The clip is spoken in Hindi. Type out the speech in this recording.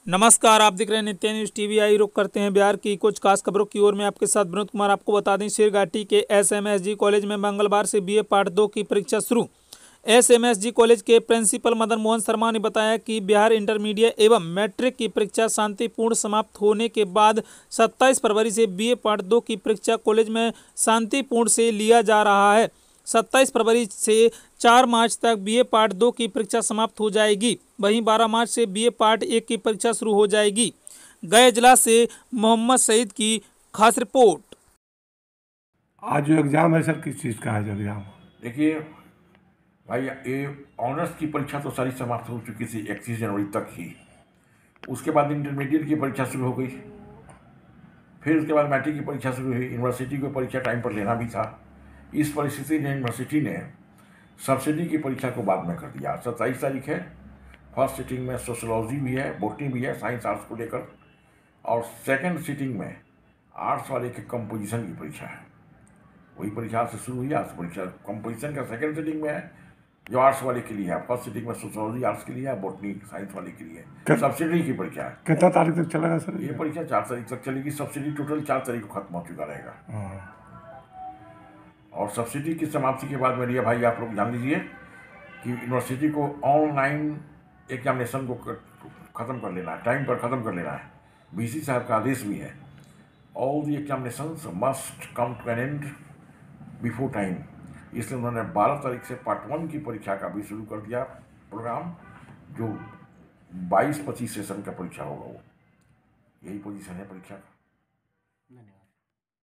नमस्कार, आप देख रहे हैं नित्य न्यूज टीवी। आई रुख करते हैं बिहार की कुछ खास खबरों की ओर। मैं आपके साथ विनोद कुमार। आपको बता दें, शेरघाटी के एसएमएसजी कॉलेज में मंगलवार से बीए पार्ट 2 की परीक्षा शुरू। एसएमएसजी कॉलेज के प्रिंसिपल मदन मोहन शर्मा ने बताया कि बिहार इंटरमीडिएट एवं मैट्रिक की परीक्षा शांतिपूर्ण समाप्त होने के बाद 27 फरवरी से बीए पार्ट 2 की परीक्षा कॉलेज में शांतिपूर्ण से लिया जा रहा है। 27 फरवरी से 4 मार्च तक बीए पार्ट 2 की परीक्षा समाप्त हो जाएगी। वहीं 12 मार्च से बीए पार्ट 1 की परीक्षा शुरू हो जाएगी। गए जिला से मोहम्मद सईद की खास रिपोर्ट। आज जो एग्ज़ाम है सर, किस चीज़ का है जो एग्ज़ाम? देखिए भाई, ये ऑनर्स की परीक्षा तो सारी समाप्त हो चुकी थी 31 जनवरी तक ही। उसके बाद इंटरमीडिएट की परीक्षा शुरू हो गई। फिर उसके बाद मैट्रिक की परीक्षा शुरू हुई। यूनिवर्सिटी को परीक्षा टाइम पर लेना भी था। इस परिस्थिति में यूनिवर्सिटी ने सब्सिडी की परीक्षा को बाद में कर दिया। 27 तारीख है। फर्स्ट सिटिंग में सोशोलॉजी भी है, बॉटनी भी है, साइंस आर्ट्स को लेकर। और सेकेंड सिटिंग में आर्ट्स वाले के कंपोजिशन की परीक्षा है। वही परीक्षा से शुरू हुई। आज परीक्षा कंपोजिशन का सेकेंड सिटिंग में है, जो आर्ट्स वाले के लिए है। फर्स्ट सिटिंग में सोशोलॉजी आर्ट्स के लिए है, बॉटनी साइंस वाले के लिए है। सब्सिडी की परीक्षा है। कितना तारीख तक चलेगा सर ये परीक्षा 4 तारीख तक चलेगी। सब्सिडी टोटल 4 तारीख को खत्म हो चुका रहेगा। और सब्सिडी की समाप्ति के बाद मेरे भाई आप लोग जान लीजिए कि यूनिवर्सिटी को ऑनलाइन एग्जामिनेशन को ख़त्म कर लेना है, टाइम पर ख़त्म कर लेना है। बीसी साहब का आदेश भी है, all the examinations must come to an end before time. इसलिए उन्होंने 12 तारीख से पार्ट 1 की परीक्षा का भी शुरू कर दिया प्रोग्राम, जो 22-25 सेशन का परीक्षा होगा। वो यही पोजीशन है परीक्षा का।